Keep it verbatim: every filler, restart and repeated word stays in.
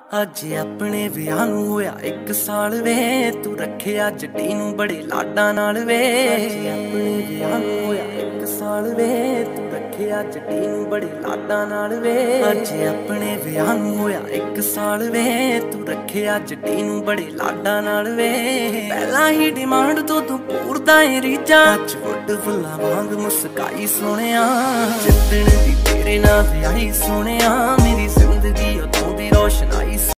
ਅੱਜ ਆਪਣੇ ਵਿਆਹ ਨੂੰ ਹੋਇਆ ਇੱਕ ਸਾਲ ਵੇ, ਤੂੰ ਰੱਖਿਆ ਜੱਟੀ ਨੂੰ ਬੜੇ ਲਾਡਾਂ ਨਾਲ ਵੇ। ਅੱਜ ਆਪਣੇ ਵਿਆਹ ਨੂੰ ਹੋਇਆ ਇੱਕ ਸਾਲ ਵੇ, ਤੂੰ ਰੱਖਿਆ ਜੱਟੀ ਨੂੰ ਬੜੇ ਲਾਡਾਂ ਨਾਲ ਵੇ। ਅੱਜ ਆਪਣੇ ਵਿਆਹ ਨੂੰ ਹੋਇਆ ਇੱਕ ਸਾਲ ਵੇ, ਤੂੰ ਰੱਖਿਆ ਜੱਟੀ ਨੂੰ ਬੜੇ ਲਾਡਾਂ ਨਾਲ ਵੇ। ਪਹਿਲਾਂ ਹੀ ਡਿਮਾਂਡ ਤੋਂ ਤੂੰ ਪੂਰਦਾ ਏ ਰੀਝਾਂ, ਅੱਜ ਵੱਡ ਫੁੱਲਾਂ ਵਾਂਗ ਮੁਸਕਾਈ ਸੋਹਣਿਆ। ਜਿੱਦਣ ਦੀ ਤੇਰੇ ਨਾਲ ਵਿਆਹੀ ਸੋਹਣਿਆ, ਮੇਰੀ ਜ਼ਿੰਦਗੀ ਉਦੋਂ ਦੀ ਰੋਸ਼ਨਾਈ